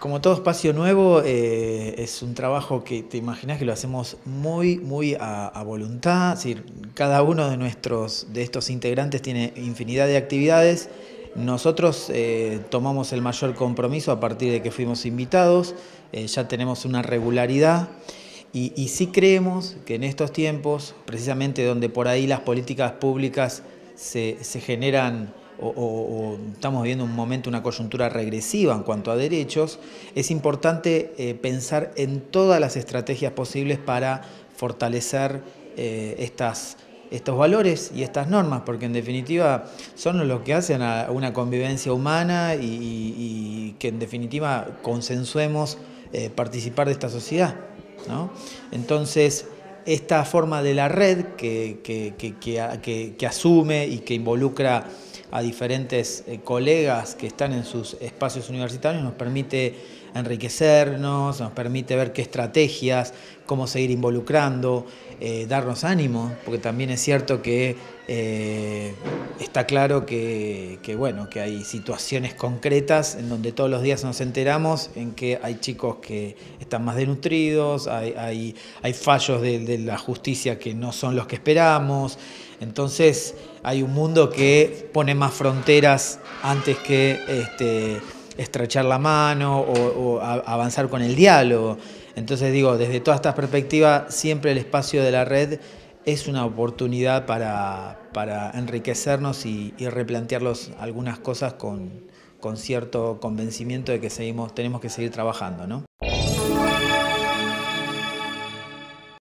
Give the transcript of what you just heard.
Como todo espacio nuevo, es un trabajo que te imaginas que lo hacemos muy a voluntad. Es decir, cada uno de estos integrantes tiene infinidad de actividades. Nosotros tomamos el mayor compromiso a partir de que fuimos invitados, ya tenemos una regularidad y sí creemos que en estos tiempos, precisamente donde por ahí las políticas públicas se generan o estamos viviendo un momento, una coyuntura regresiva en cuanto a derechos, es importante pensar en todas las estrategias posibles para fortalecer estos valores y estas normas, porque en definitiva son lo que hacen a una convivencia humana y que en definitiva consensuemos participar de esta sociedad, ¿no? Entonces, esta forma de la red que asume y que involucra a diferentes colegas que están en sus espacios universitarios nos permite enriquecernos, nos permite ver qué estrategias, cómo seguir involucrando, darnos ánimo, porque también es cierto que está claro bueno, que hay situaciones concretas en donde todos los días nos enteramos en que hay chicos que están más desnutridos, hay fallos de la justicia que no son los que esperamos. Entonces hay un mundo que pone más fronteras antes que estrechar la mano o avanzar con el diálogo. Entonces digo, desde todas estas perspectivas, siempre el espacio de la red es una oportunidad para enriquecernos y replantearlos algunas cosas con cierto convencimiento de que tenemos que seguir trabajando, ¿no?